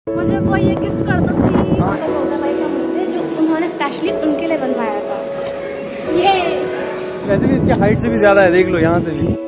मुझे कोई ये गिफ्ट कर दो प्लीज। भाई का मंदिर जो उन्होंने स्पेशली उनके लिए बनवाया था। ये वैसे भी इसकी हाइट से भी ज्यादा है, देख लो यहाँ से भी।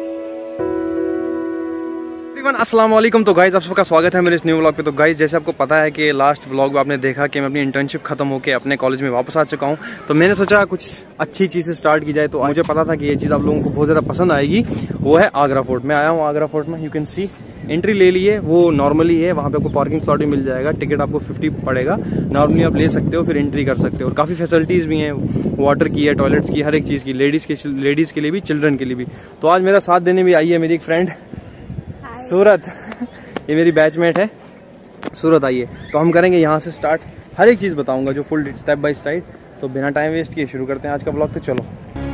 अस्सलाम वालेकुम। तो गाइज आप सबका स्वागत है मेरे इस न्यू व्लॉग पे। तो गाइज जैसे आपको पता है कि लास्ट व्लॉग में आपने देखा कि मैं अपनी इंटर्नशिप खत्म होकर अपने कॉलेज में वापस आ चुका हूँ। तो मैंने सोचा कुछ अच्छी चीज़ से स्टार्ट की जाए। तो मुझे पता था कि ये चीज़ आप लोगों को बहुत ज़्यादा पसंद आएगी, वो है आगरा फोर्ट। मैं आया हूँ आगरा फोर्ट में, यू कैन सी एंट्री ले ली है, वो नॉर्मली है। वहाँ पे आपको पार्किंग स्लॉट भी मिल जाएगा, टिकट आपको 50 पड़ेगा। नॉर्मली आप ले सकते हो, फिर एंट्री कर सकते हो। और काफ़ी फैसिलिटीज़ भी हैं, वाटर की है, टॉयलेट्स की, हर एक चीज़ की, लेडीज़ के लिए भी, चिल्ड्रन के लिए भी। तो आज मेरा साथ देने भी आई है मेरी एक फ्रेंड सूरत। ये मेरी बैचमेट है सूरत, आई है। तो हम करेंगे यहाँ से स्टार्ट, हर एक चीज़ बताऊंगा जो फुल स्टेप बाय स्टेप। तो बिना टाइम वेस्ट किए शुरू करते हैं आज का ब्लॉग। तो चलो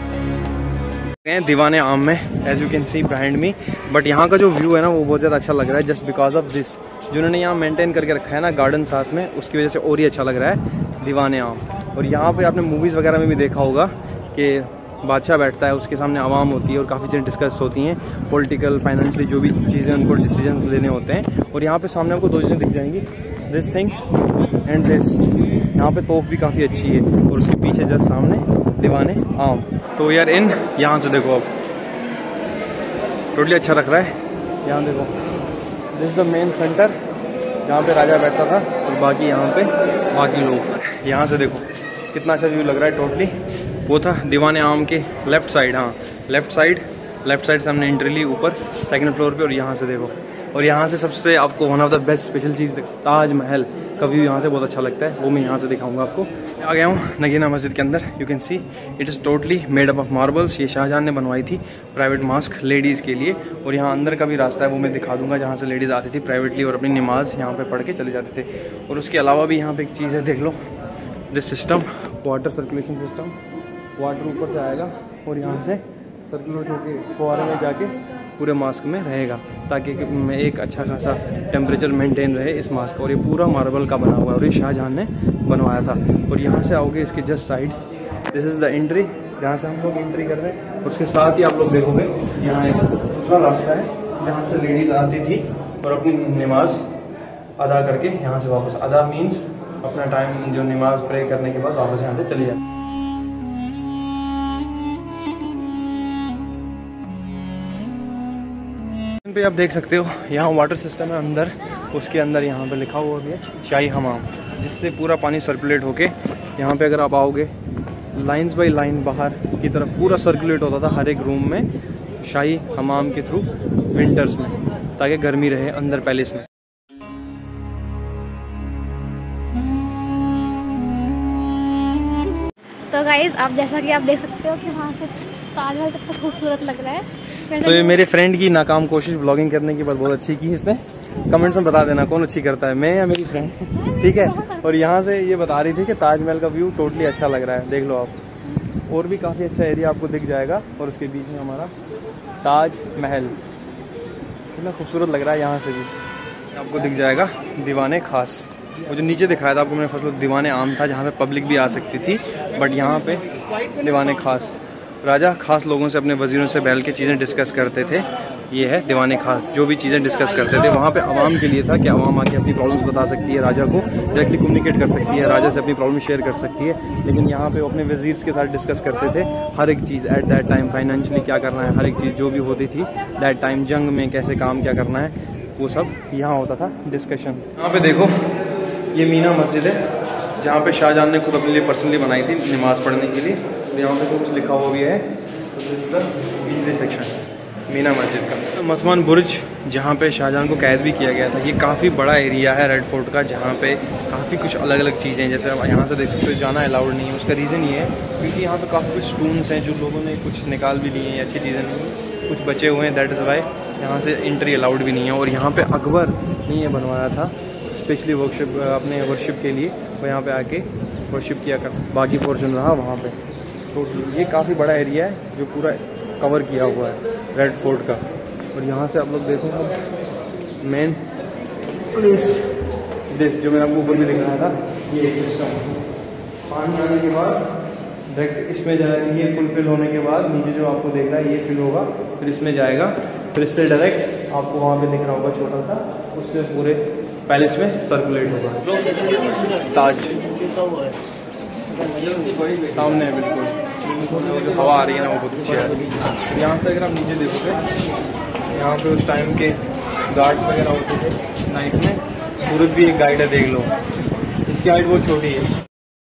दीवाने आम में, as you can see behind me. But यहाँ का जो व्यू है ना वो बहुत ज़्यादा अच्छा लग रहा है, जस्ट बिकॉज ऑफ दिस। जिन्होंने यहाँ मेंटेन करके रखा है ना गार्डन साथ में, उसकी वजह से और ही अच्छा लग रहा है दीवाने आम। और यहाँ पे आपने मूवीज़ वगैरह में भी देखा होगा कि बादशाह बैठता है, उसके सामने आवाम होती है और काफ़ी चीज़ें डिस्कस होती हैं, पॉलिटिकल, फाइनेंशियली, जो भी चीज़ें उनको डिसीजन लेने होते हैं। और यहाँ पे सामने आपको दो चीज़ें दिख जाएंगी, दिस थिंग एंड दिस। यहाँ पे तोफ भी काफ़ी अच्छी है और उसके पीछे जस्ट सामने दीवाने आम। तो यार यहाँ से देखो, अब टोटली अच्छा लग रहा है। यहाँ देखो, this is the main centre जहाँ पे राजा बैठता था और बाकी यहाँ पे बाकी लोग। यहाँ से देखो कितना अच्छा व्यू लग रहा है। टोटली वो था दीवाने आम के लेफ्ट साइड, हाँ लेफ्ट साइड से हमने एंट्री ली ऊपर सेकंड फ्लोर पे। और यहाँ से देखो, और यहाँ से सबसे आपको one of the best special चीज़ ताजमहल का व्यू यहाँ से बहुत अच्छा लगता है, वो मैं यहाँ से दिखाऊंगा आपको। आ गया हूँ नगीना मस्जिद के अंदर। You can see it is totally made up of marbles. ये शाहजहां ने बनवाई थी प्राइवेट मॉस्क लेडीज़ के लिए। और यहाँ अंदर का भी रास्ता है, वो मैं दिखा दूंगा, जहाँ से लेडीज़ आती थी प्राइवेटली और अपनी नमाज यहाँ पे पढ़ के चले जाते थे। और उसके अलावा भी यहाँ पे एक चीज़ है, देख लो, this system, water circulation system. Water ऊपर से आएगा और यहाँ से सर्कुलेट होकर फुहारे में जाके पूरे मास्क में रहेगा, ताकि एक अच्छा खासा टेम्परेचर मेंटेन रहे इस मास्क का। और ये पूरा मार्बल का बना हुआ है और ये शाहजहां ने बनवाया था। और यहाँ से आओगे इसके just side, this is the entry, जहाँ से हम लोग एंट्री कर रहे हैं। उसके साथ ही आप लोग देखोगे यहाँ एक दूसरा रास्ता है, जहाँ से लेडीज़ आती थी और अपनी नमाज अदा करके यहाँ से वापस, अदा मीन्स अपना टाइम जो नमाज प्रे करने के बाद वापस यहाँ से चली जाती। पे आप देख सकते हो यहाँ वाटर सिस्टम है अंदर, उसके अंदर यहाँ पे लिखा हुआ है शाही हमाम, जिससे पूरा पानी सर्कुलेट होके यहाँ पे अगर आप आओगे लाइंस बाय लाइन बाहर की तरफ पूरा सर्कुलेट होता था हर एक रूम में शाही हमाम के थ्रू विंटर्स में, ताकि गर्मी रहे अंदर पैलेस में। तो गाइज आप जैसा कि आप देख सकते हो कि वहाँ से ताजमहल कितना खूबसूरत लग रहा है। तो ये मेरे फ्रेंड की नाकाम कोशिश व्लॉगिंग करने की बहुत अच्छी की इसने। कमेंट्स में बता देना कौन अच्छी करता है, मैं या मेरी फ्रेंड, ठीक है। और यहाँ से ये बता रही थी कि ताजमहल का व्यू टोटली अच्छा लग रहा है, देख लो आप। और भी काफ़ी अच्छा एरिया आपको दिख जाएगा और उसके बीच में हमारा ताजमहल कितना खूबसूरत लग रहा है। यहाँ से भी आपको दिख जाएगा दीवाने खास, वो जो नीचे दिखाया था आपको मैंने फर्स्ट दीवाने आम था, जहाँ पे पब्लिक भी आ सकती थी, बट यहाँ पे दीवाने खास। राजा खास लोगों से, अपने वजीरों से बैठ के चीज़ें डिस्कस करते थे। ये है दीवाने खास, जो भी चीज़ें डिस्कस करते थे वहाँ पे आवाम के लिए था कि आवाम आके अपनी प्रॉब्लम्स बता सकती है, राजा को डायरेक्टली कम्युनिकेट कर सकती है, राजा से अपनी प्रॉब्लम शेयर कर सकती है। लेकिन यहाँ पे वो अपने वजीर्स के साथ डिस्कस करते थे हर एक चीज़ एट दैट टाइम, फाइनेंशियली क्या करना है, हर एक चीज़ जो भी होती थी दैट टाइम, जंग में कैसे काम क्या करना है, वो सब यहाँ होता था डिस्कशन। यहाँ पे देखो ये मीना मस्जिद है, जहाँ पे शाहजहां ने खुद अपने लिए पर्सनली बनाई थी नमाज पढ़ने के लिए। तो यहाँ पे कुछ लिखा हुआ भी है, एंट्री सेक्शन मीना मस्जिद का। मथमान बुर्ज, जहाँ पे शाहजहां को कैद भी किया गया था। ये काफ़ी बड़ा एरिया है रेड फोर्ट का, जहाँ पे काफ़ी कुछ अलग अलग चीज़ें, जैसे आप यहाँ से देख सकते हो, जाना अलाउड नहीं है। उसका रीज़न ये है क्योंकि यहाँ पे काफ़ी कुछ स्टून्स हैं जो लोगों ने कुछ निकाल भी लिए हैं, अच्छी चीज़ें नहीं, कुछ बचे हुए हैं, दैट इज़ वाई यहाँ से एंट्री अलाउड भी नहीं है। और यहाँ पे अकबर ने ये बनवाया था स्पेशली वर्शिप, अपने वर्शिप के लिए, वो यहाँ पे आके वर्शिप किया कर, बाकी पोर्शन रहा वहाँ पे। तो ये काफ़ी बड़ा एरिया है जो पूरा कवर किया हुआ है रेड फोर्ट का। और यहाँ से आप लोग देखो मेन प्लेस, दिस जो मैंने आपको ऊपर भी दिखाया था, ये सिस्टम पानी आने के बाद डायरेक्ट इसमें जाएगा। ये फुलफिल होने के बाद नीचे जो आपको देख रहा है ये फिल होगा, फिर इसमें जाएगा, फिर इससे डायरेक्ट आपको वहाँ पे दिख रहा होगा छोटा सा, उससे पूरे पैलेस में सर्कुलेट होगा। ताज सामने है बिल्कुल, जो हवा आ रही है ना वो बहुत अच्छी है। यहाँ से अगर आप नीचे देखोगे, यहाँ पे उस टाइम के गार्ड्स वगैरह होते थे नाइट में। सूरज भी एक गाइड है, देख लो, इसकी हाइट बहुत छोटी है।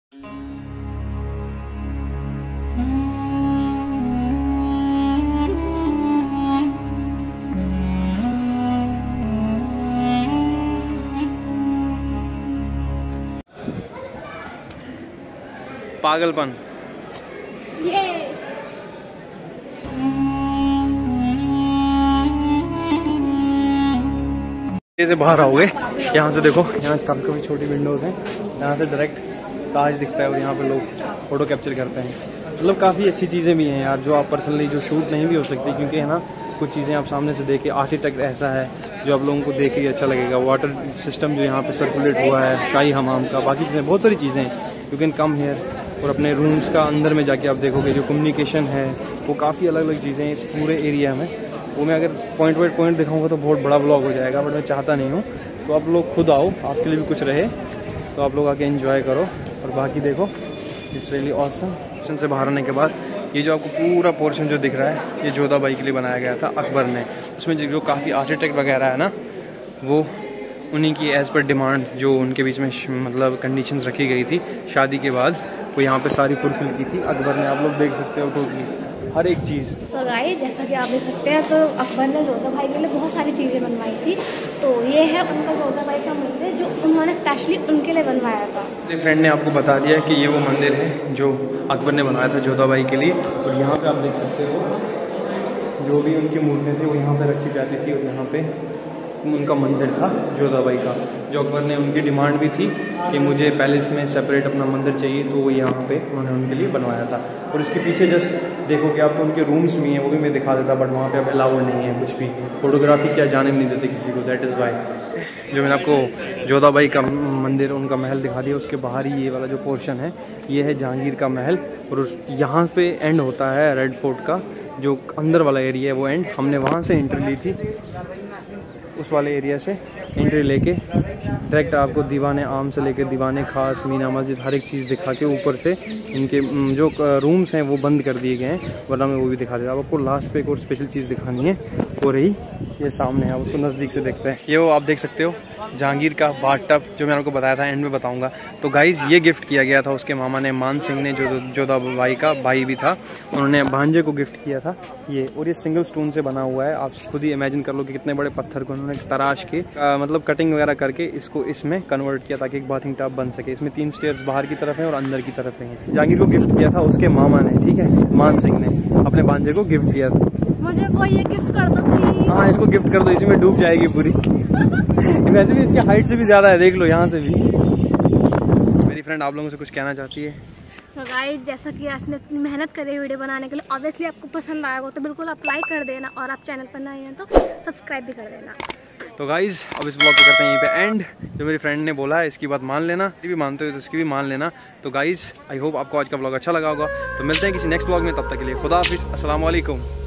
पागलपन। से बाहर आओगे, यहाँ से देखो, यहाँ काफी काफी छोटी विंडोज हैं, यहाँ से डायरेक्ट ताज दिखता है और यहाँ पे लोग फोटो कैप्चर करते हैं। मतलब काफ़ी अच्छी चीज़ें भी हैं यार, जो आप पर्सनली जो शूट नहीं भी हो सकती, क्योंकि है ना कुछ चीज़ें आप सामने से देखे, आर्किटेक्ट ऐसा है जो आप लोगों को देख के अच्छा लगेगा। वाटर सिस्टम जो यहाँ पे सर्कुलेट हुआ है, शाही हमाम का, बाकी चीज़ें, बहुत सारी चीज़ें हैं। यू कैन कम हेयर और अपने रूम्स का अंदर में जाके आप देखोगे जो कम्युनिकेशन है वो काफ़ी अलग अलग चीज़ें इस पूरे एरिया में। वो मैं अगर पॉइंट बाई पॉइंट दिखाऊंगा तो बहुत बड़ा व्लॉग हो जाएगा, बट मैं चाहता नहीं हूँ। तो आप लोग खुद आओ, आपके लिए भी कुछ रहे तो आप लोग आके एंजॉय करो। और बाकी देखो, इट्स रियली ऑसम। स्टेशन से बाहर आने के बाद ये जो आपको पूरा पोर्शन जो दिख रहा है, ये जोधाबाई के लिए बनाया गया था अकबर ने। उसमें जो काफ़ी आर्किटेक्ट वगैरह है ना, वो उन्हीं की एज़ पर डिमांड जो उनके बीच में मतलब कंडीशंस रखी गई थी शादी के बाद, वो यहाँ पे सारी फुलफिल की थी अकबर ने। आप लोग देख सकते हो टोटली हर एक चीज़। तो गाइस, जैसा कि आप देख सकते हैं, तो अकबर ने जोधाबाई के लिए बहुत सारी चीज़ें बनवाई थी। तो ये है उनका जोधाबाई का मंदिर जो उन्होंने स्पेशली उनके लिए बनवाया था। मेरे फ्रेंड ने आपको बता दिया कि ये वो मंदिर है जो अकबर ने बनाया था जोधाबाई के लिए। और यहाँ पे आप देख सकते हो जो भी उनकी मूर्तियाँ थी वो यहाँ पे रखी जाती थी, और यहाँ पे उनका मंदिर था जोधाबाई का, जो अकबर ने उनकी डिमांड भी थी कि मुझे पैलेस में सेपरेट अपना मंदिर चाहिए, तो वो यहाँ पे उन्होंने उनके लिए बनवाया था। और इसके पीछे जस्ट देखोगे आप तो उनके रूम्स भी हैं, वो भी मैं दिखा देता, बट वहाँ पे अब अलाउड नहीं है कुछ भी, फोटोग्राफी क्या जाने नहीं देते किसी को। दैट इज़ वाई जो मैंने आपको जोधाबाई का मंदिर, उनका महल दिखा दिया। उसके बाहर ही ये वाला जो पोर्शन है, ये है जहांगीर का महल, और यहाँ पे एंड होता है रेड फोर्ट का जो अंदर वाला एरिया है, वो एंड। हमने वहाँ से एंट्री ली थी, उस वाले एरिया से एंट्री लेके डायरेक्ट आपको दीवाने आम से लेके दीवाने खास, मीना मस्जिद, हर एक चीज़ दिखा के ऊपर से इनके जो रूम्स हैं वो बंद कर दिए गए हैं, वरना मैं वो भी दिखा देता। अब आपको लास्ट पे एक और स्पेशल चीज़ दिखानी है, वो रही ये सामने है, उसको नज़दीक से देखते हैं। ये वो आप देख सकते हो जहांगीर का बाथटब, जो मैंने आपको बताया था, एंड में बताऊंगा। तो गाइज ये गिफ्ट किया गया था उसके मामा ने, मान सिंह ने, जो जोधाबाई का भाई भी था, उन्होंने भांजे को गिफ्ट किया था ये। और ये सिंगल स्टोन से बना हुआ है, आप खुद ही इमेजिन कर लो कि कितने बड़े पत्थर को उन्होंने तराश के मतलब कटिंग वगैरह करके इसको इसमें कन्वर्ट किया ताकि एक बाथिंग टब बन सके। इसमें 3 स्टेयर्स बाहर की तरफ है और अंदर की तरफ है। जहांगीर को गिफ्ट किया था उसके मामा ने, ठीक है, मान सिंह ने अपने भांजे को गिफ्ट किया था। मुझे कोई ये गिफ्ट कर दो प्लीज। हाँ, इसको गिफ्ट कर दो, इसी में डूब जाएगी पूरी। वैसे भी इसकी हाइट से भी ज्यादा है, देख लो यहाँ से भी। मेरी फ्रेंड आप लोगों से कुछ कहना चाहती है? तो गाइस, जैसा कि आपने इतनी मेहनत करी वीडियो बनाने के लिए, ऑब्वियसली आपको पसंद आएगा, तो बिल्कुल आप लाइक कर देना, और आप चैनल पर नए हैं तो सब्सक्राइब भी कर देना। तो गाइज अब इस ब्लॉग को करते हैं यहीं पे एंड। जो मेरी फ्रेंड ने बोला है इसकी बात मान लेना, ये भी मानते हो तो इसकी भी मान लेना। तो गाइज आई होप आपको आज का ब्लॉग अच्छा लगा होगा। तो मिलते हैं किसी नेक्स्ट ब्लॉग में, तब तक के लिए खुदा हाफिज़, अस्सलाम वालेकुम।